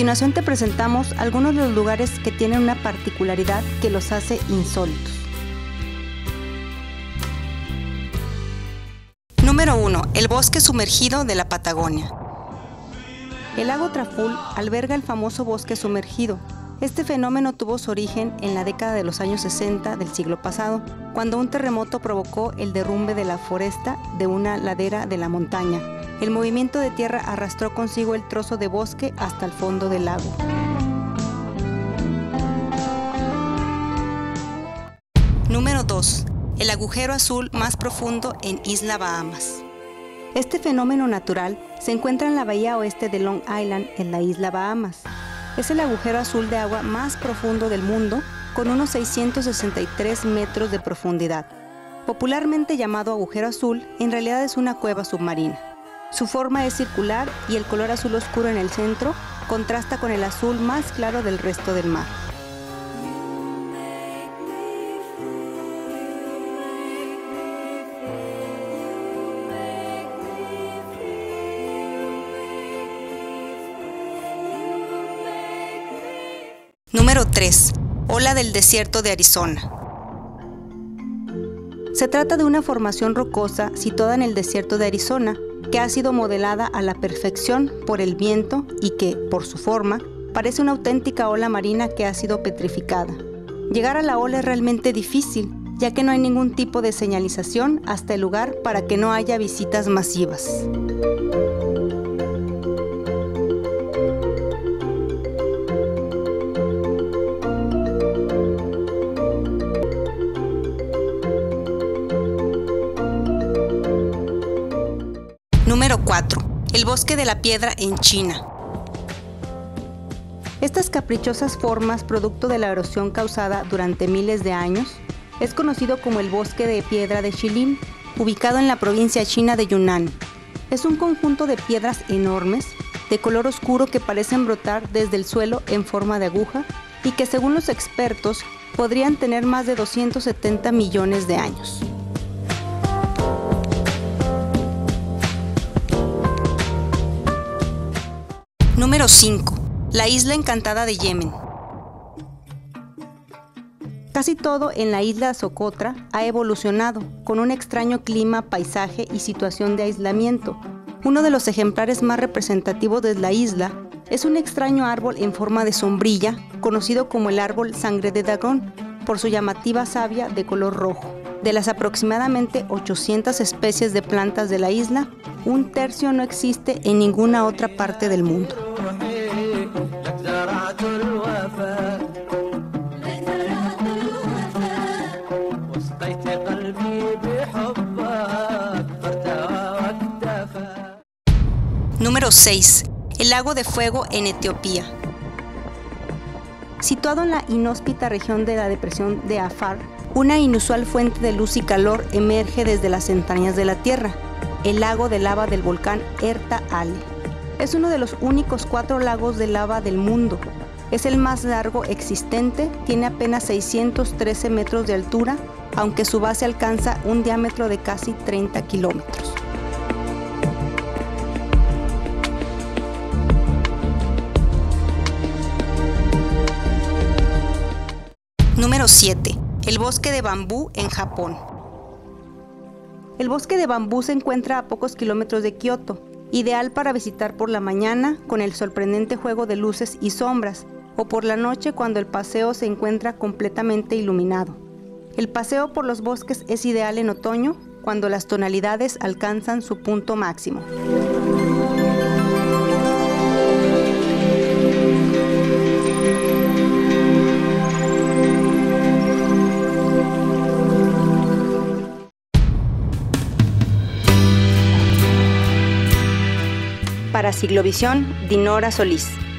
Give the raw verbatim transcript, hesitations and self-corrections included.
continuación te presentamos algunos de los lugares que tienen una particularidad que los hace insólitos. Número uno. El bosque sumergido de la Patagonia. El lago Traful alberga el famoso bosque sumergido. Este fenómeno tuvo su origen en la década de los años sesenta del siglo pasado, cuando un terremoto provocó el derrumbe de la foresta de una ladera de la montaña. El movimiento de tierra arrastró consigo el trozo de bosque hasta el fondo del lago. Número dos. El agujero azul más profundo en Isla Bahamas. Este fenómeno natural se encuentra en la bahía oeste de Long Island, en la isla Bahamas. Es el agujero azul de agua más profundo del mundo, con unos seiscientos sesenta y tres metros de profundidad. Popularmente llamado agujero azul, en realidad es una cueva submarina. Su forma es circular y el color azul oscuro en el centro contrasta con el azul más claro del resto del mar. Número tres. Ola del desierto de Arizona. Se trata de una formación rocosa situada en el desierto de Arizona, que ha sido modelada a la perfección por el viento y que, por su forma, parece una auténtica ola marina que ha sido petrificada. Llegar a la ola es realmente difícil, ya que no hay ningún tipo de señalización hasta el lugar para que no haya visitas masivas. Número cuatro. El bosque de la piedra en China. Estas caprichosas formas, producto de la erosión causada durante miles de años, es conocido como el bosque de piedra de Shilin, ubicado en la provincia china de Yunnan. Es un conjunto de piedras enormes, de color oscuro que parecen brotar desde el suelo en forma de aguja y que, según los expertos, podrían tener más de doscientos setenta millones de años. Número cinco. La isla encantada de Yemen. Casi todo en la isla Socotra ha evolucionado, con un extraño clima, paisaje y situación de aislamiento. Uno de los ejemplares más representativos de la isla es un extraño árbol en forma de sombrilla, conocido como el árbol sangre de dragón, por su llamativa savia de color rojo. De las aproximadamente ochocientas especies de plantas de la isla, un tercio no existe en ninguna otra parte del mundo. Número seis. El lago de fuego en Etiopía. Situado en la inhóspita región de la depresión de Afar, una inusual fuente de luz y calor emerge desde las entrañas de la Tierra, el lago de lava del volcán Erta Ale. Es uno de los únicos cuatro lagos de lava del mundo. Es el más largo existente, tiene apenas seiscientos trece metros de altura, aunque su base alcanza un diámetro de casi treinta kilómetros. Número siete. El bosque de bambú en Japón. El bosque de bambú se encuentra a pocos kilómetros de Kioto, ideal para visitar por la mañana con el sorprendente juego de luces y sombras, o por la noche cuando el paseo se encuentra completamente iluminado. El paseo por los bosques es ideal en otoño, cuando las tonalidades alcanzan su punto máximo. Para Ciclovisión, Dinora Solís.